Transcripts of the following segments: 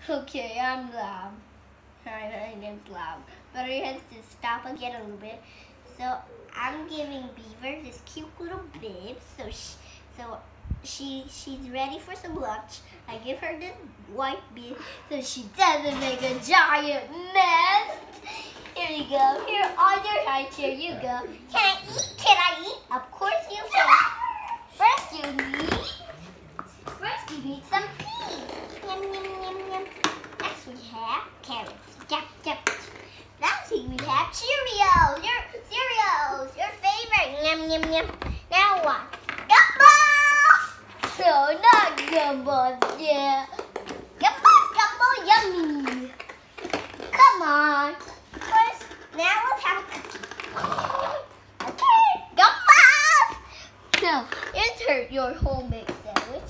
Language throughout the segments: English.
Okay, I'm loud. My name's Loud. But I have to stop again a little bit. So I'm giving Beaver this cute little bib. So she's ready for some lunch. I give her this white bib so she doesn't make a giant mess. Here you go. Here on your height. Here you go. Can I eat? Can I eat? Of course you can. First you need some peas. Yum yum yum yum. Next we have carrots. Yep yep. Next we have Cheerios. Your favorite. Yum yum yum. Now what? Gumballs. No, not gumballs. Yeah. Gumballs, yummy. Come on. First, now let's have okay, gumballs. Now insert your homemade sandwich.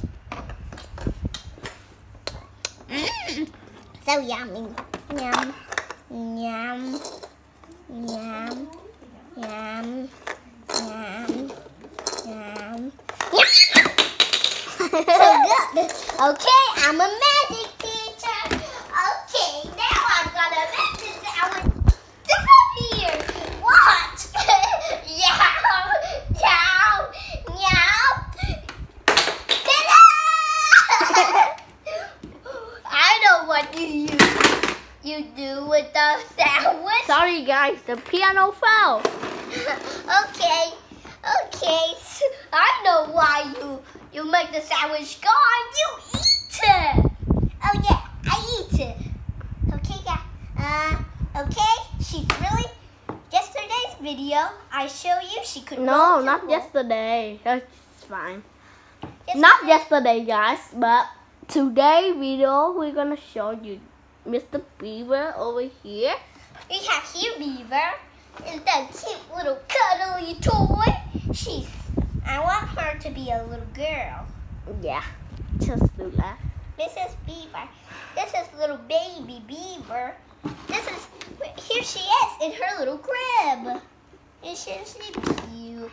So yummy. Yum, yum, yum, yum, yum, yum. So good. Okay, I'm a magic teacher. Okay, now I'm gonna make this sandwich disappear. Watch. Yum, yum, yum. Ta-da! I know what you do with the sandwich. Sorry guys, the piano fell. Okay. So I know why you make the sandwich gone. You eat it. Oh yeah, I eat it. Okay, yeah. Okay. She's really. Yesterday's video, I show you she could. No, not yesterday. That's fine. Not yesterday, guys, but today video we're gonna show you Mr. Beaver over here. We have here Beaver. Is that cute little cuddly toy? I want her to be a little girl. Yeah, just do that. This is Beaver. This is little baby Beaver. Here she is in her little crib. Isn't she cute?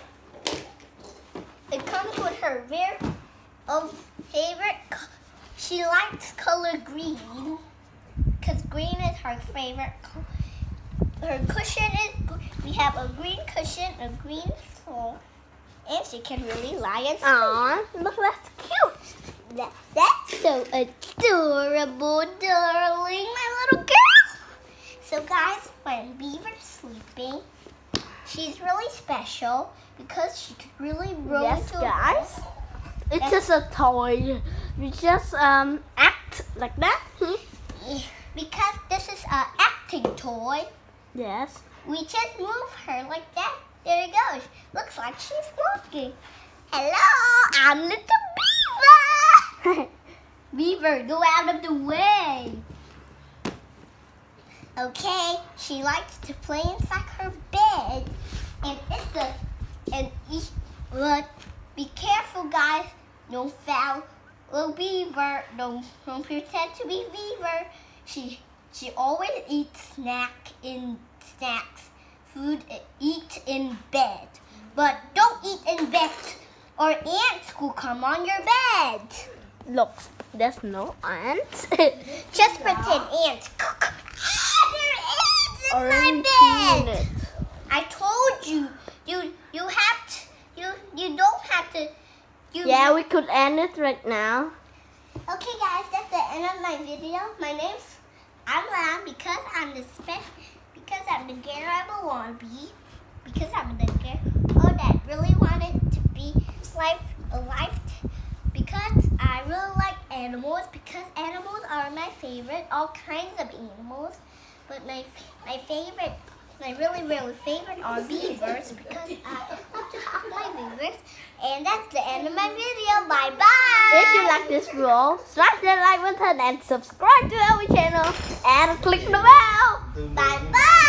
It comes with her very favorite. She likes color green because green is her favorite color. Her cushion is. We have a green cushion, a green floor, and she can really lie and sleep. Aw, look, that's cute. That's so adorable, darling, my little girl. So guys, when Beaver's sleeping, she's really special because she can really roll Yes, into guys. It's just a toy. We just act like that. Because this is an acting toy. Yes. We just move her like that. There it goes. Looks like she's walking. Hello, I'm little Beaver. Beaver, go out of the way. Okay, she likes to play inside her bed. But be careful, guys. Don't foul little Beaver. Don't pretend to be Beaver. She always eats food eat in bed. But don't eat in bed or ants will come on your bed. Look, there's no ants. Just pretend ants. There is in my bed. I told you. You have to. You don't have to. Yeah, we could end it right now. Okay, guys, that's the end of my video. I'm Loud because I'm the girl I want to be. Because I'm the girl that really wanted to be alive. Because I really like animals. Because animals are my favorite. All kinds of animals. But my really favorite are beavers. Because I love to have my beavers. And that's the end of my video. Bye bye. If you like this video, smash that like button and subscribe to our channel and click the bell. Bye bye.